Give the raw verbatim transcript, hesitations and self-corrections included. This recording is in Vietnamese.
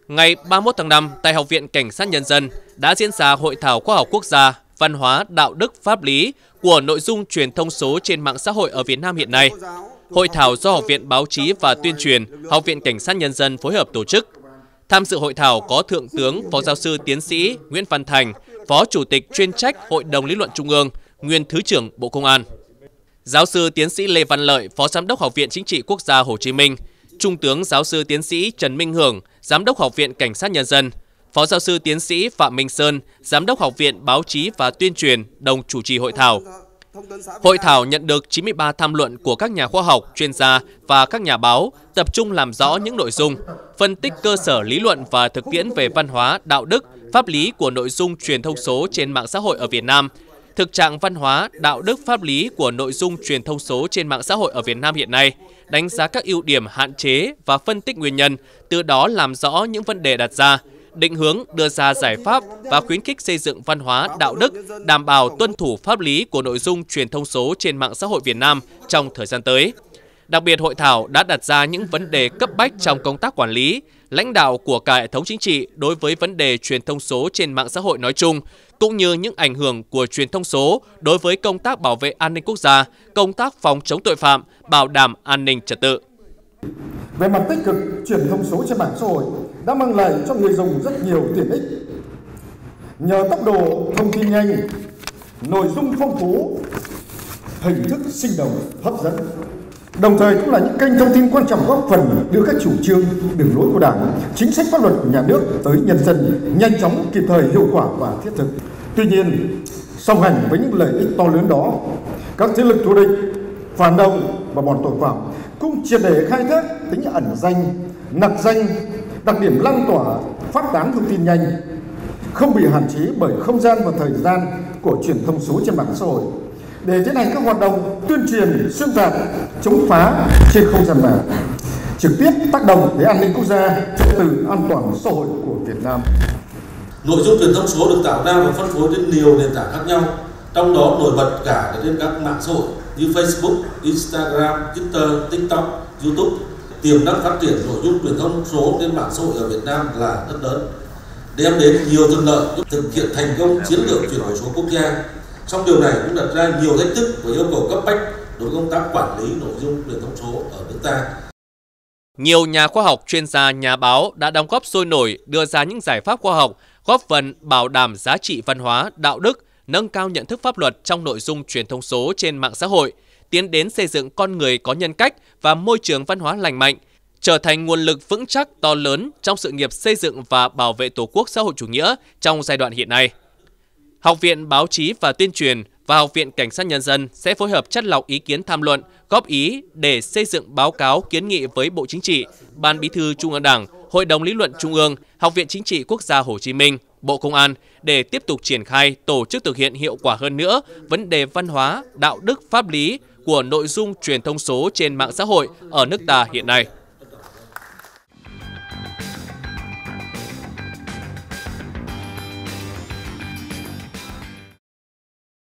Ngày ba mươi mốt tháng năm, tại Học viện Cảnh sát Nhân dân đã diễn ra Hội thảo khoa học quốc gia, văn hóa, đạo đức, pháp lý của nội dung truyền thông số trên mạng xã hội ở Việt Nam hiện nay. Hội thảo do Học viện Báo chí và Tuyên truyền, Học viện Cảnh sát Nhân dân phối hợp tổ chức. Tham dự hội thảo có Thượng tướng Phó Giáo sư Tiến sĩ Nguyễn Văn Thành, Phó Chủ tịch chuyên trách Hội đồng Lý luận Trung ương, nguyên Thứ trưởng Bộ Công an. Giáo sư Tiến sĩ Lê Văn Lợi, Phó Giám đốc Học viện Chính trị Quốc gia Hồ Chí Minh, Trung tướng Giáo sư Tiến sĩ Trần Minh Hưởng, Giám đốc Học viện Cảnh sát Nhân dân, Phó Giáo sư Tiến sĩ Phạm Minh Sơn, Giám đốc Học viện Báo chí và Tuyên truyền, đồng chủ trì hội thảo. Hội thảo nhận được chín mươi ba tham luận của các nhà khoa học, chuyên gia và các nhà báo, tập trung làm rõ những nội dung, phân tích cơ sở lý luận và thực tiễn về văn hóa, đạo đức, pháp lý của nội dung truyền thông số trên mạng xã hội ở Việt Nam, thực trạng văn hóa, đạo đức, pháp lý của nội dung truyền thông số trên mạng xã hội ở Việt Nam hiện nay, đánh giá các ưu điểm, hạn chế và phân tích nguyên nhân, từ đó làm rõ những vấn đề đặt ra, định hướng đưa ra giải pháp và khuyến khích xây dựng văn hóa, đạo đức, đảm bảo tuân thủ pháp lý của nội dung truyền thông số trên mạng xã hội Việt Nam trong thời gian tới. Đặc biệt, hội thảo đã đặt ra những vấn đề cấp bách trong công tác quản lý, lãnh đạo của cả hệ thống chính trị đối với vấn đề truyền thông số trên mạng xã hội nói chung, cũng như những ảnh hưởng của truyền thông số đối với công tác bảo vệ an ninh quốc gia, công tác phòng chống tội phạm, bảo đảm an ninh trật tự. Về mặt tích cực, truyền thông số trên mạng xã hội đã mang lại cho người dùng rất nhiều tiện ích. Nhờ tốc độ thông tin nhanh, nội dung phong phú, hình thức sinh động, hấp dẫn, đồng thời cũng là những kênh thông tin quan trọng góp phần đưa các chủ trương, đường lối của Đảng, chính sách pháp luật của nhà nước tới nhân dân nhanh chóng, kịp thời, hiệu quả và thiết thực. Tuy nhiên, song hành với những lợi ích to lớn đó, các thế lực thù địch, phản động và bọn tội phạm cũng triệt để khai thác tính ẩn danh, nặc danh, đặc điểm lan tỏa, phát tán thông tin nhanh, không bị hạn chế bởi không gian và thời gian của truyền thông số trên mạng xã hội, để tiến hành các hoạt động tuyên truyền, xuyên tạc, chống phá trên không gian mạng, trực tiếp tác động đến an ninh quốc gia, trật tự an toàn xã hội của Việt Nam. Nội dung truyền thông số được tạo ra và phân phối trên nhiều nền tảng khác nhau, trong đó nổi bật cả trên các mạng xã hội như Facebook, Instagram, Twitter, TikTok, YouTube. Tiềm năng phát triển nội dung truyền thông số trên mạng xã hội ở Việt Nam là rất lớn, đem đến nhiều thuận lợi giúp thực hiện thành công chiến lược chuyển đổi số quốc gia. Song điều này cũng đặt ra nhiều thách thức và yêu cầu cấp bách đối với công tác quản lý nội dung truyền thông số ở nước ta. Nhiều nhà khoa học, chuyên gia, nhà báo đã đóng góp sôi nổi đưa ra những giải pháp khoa học, góp phần bảo đảm giá trị văn hóa, đạo đức, nâng cao nhận thức pháp luật trong nội dung truyền thông số trên mạng xã hội, tiến đến xây dựng con người có nhân cách và môi trường văn hóa lành mạnh, trở thành nguồn lực vững chắc to lớn trong sự nghiệp xây dựng và bảo vệ Tổ quốc xã hội chủ nghĩa trong giai đoạn hiện nay. Học viện Báo chí và Tuyên truyền và Học viện Cảnh sát Nhân dân sẽ phối hợp chắt lọc ý kiến tham luận, góp ý để xây dựng báo cáo kiến nghị với Bộ Chính trị, Ban Bí thư Trung ương Đảng, Hội đồng Lý luận Trung ương, Học viện Chính trị Quốc gia Hồ Chí Minh, Bộ Công an để tiếp tục triển khai, tổ chức thực hiện hiệu quả hơn nữa vấn đề văn hóa, đạo đức, pháp lý của nội dung truyền thông số trên mạng xã hội ở nước ta hiện nay.